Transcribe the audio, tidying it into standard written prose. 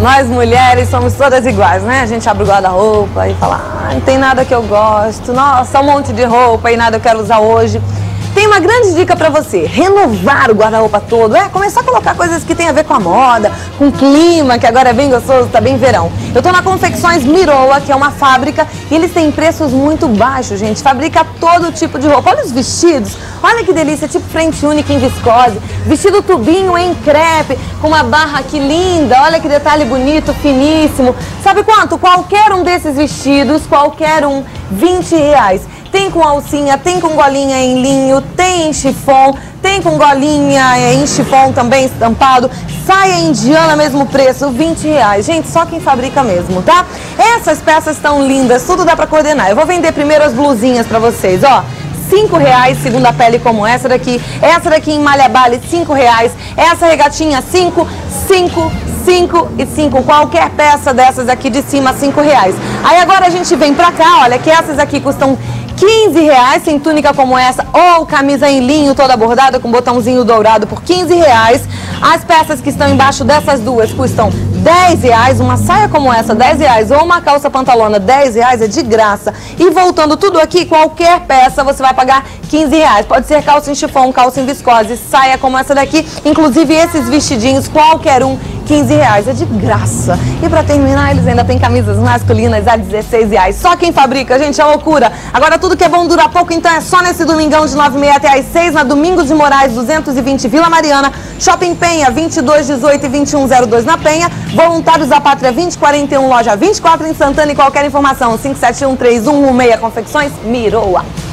Nós mulheres somos todas iguais, né? A gente abre o guarda-roupa e fala, não tem nada que eu gosto, nossa, um monte de roupa e nada eu quero usar hoje. Tem uma grande dica pra você, renovar o guarda-roupa todo, começar a colocar coisas que tem a ver com a moda, com o clima, que agora é bem gostoso, tá bem verão. Eu tô na Confecções Miroa, que é uma fábrica, e eles têm preços muito baixos, gente, fabrica todo tipo de roupa. Olha os vestidos, olha que delícia, tipo frente única em viscose, vestido tubinho em crepe, com uma barra aqui linda, olha que detalhe bonito, finíssimo. Sabe quanto? Qualquer um desses vestidos, qualquer um, R$20. Tem com alcinha, tem com golinha em linho, tem em chifon, tem com golinha em chifon também estampado, saia indiana, mesmo preço, R$20. Gente, só quem fabrica mesmo, tá? Essas peças estão lindas, tudo dá pra coordenar. Eu vou vender primeiro as blusinhas pra vocês, ó. R$5, segunda pele como essa daqui em malha bale, R$5, essa regatinha, 5, 5, 5 e 5, qualquer peça dessas aqui de cima, R$5. Aí agora a gente vem pra cá, olha, que essas aqui custam R$15, tem túnica como essa, ou camisa em linho toda bordada com botãozinho dourado por R$15. As peças que estão embaixo dessas duas custam R$10, uma saia como essa, R$10, ou uma calça pantalona, R$10, é de graça. E voltando tudo aqui, qualquer peça você vai pagar R$15. Pode ser calça em chifão, calça em viscose, saia como essa daqui, inclusive esses vestidinhos, qualquer um, R$15, é de graça. E pra terminar, eles ainda têm camisas masculinas a R$16. Só quem fabrica, gente, é loucura. Agora tudo que é bom dura pouco, então é só nesse domingão de 9h30 até às 6, na Domingos de Moraes 220, Vila Mariana, Shopping Penha, 2218 e 2102 na Penha, Voluntários da Pátria 2041, loja 24 em Santana. E qualquer informação, 5713116, Confecções Miroa.